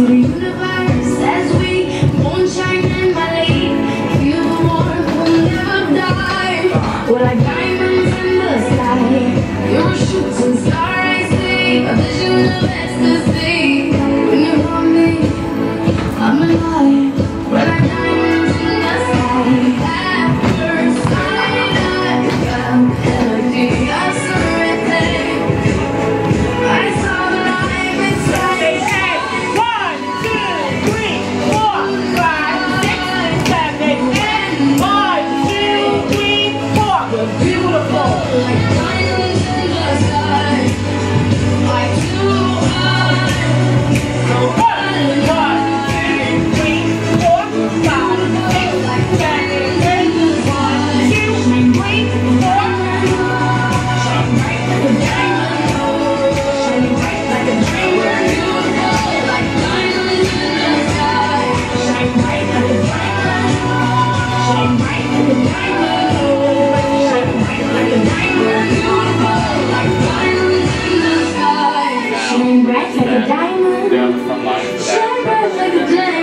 the universe as we moonshine and Malay. Feel the warmth, we'll never die. We're like diamonds in the sky. You're a shooting star, I see, a vision of ecstasy. When you hold me, I'm alive. We're like diamonds in the sky. At first sight, I got melody of serenity. I saw the light inside. Hey, 1, 2, 3, 4, 5, 6, 7, 8. 1, 2, 3, 4. We're beautiful. Like diamonds in the sky. Like you are. So 1, 2, 3, 4, 5, 6, 7, 8. 1, 2, 3, 4. Shine bright like a diamond. Shine bright like a dream. We're beautiful. Like diamonds in the sky. Shine bright like a diamond. Shine bright like a diamond. Shine bright like a diamond. We're beautiful. Like diamonds in the sky. Shine bright like a diamond. Shine bright like a diamond.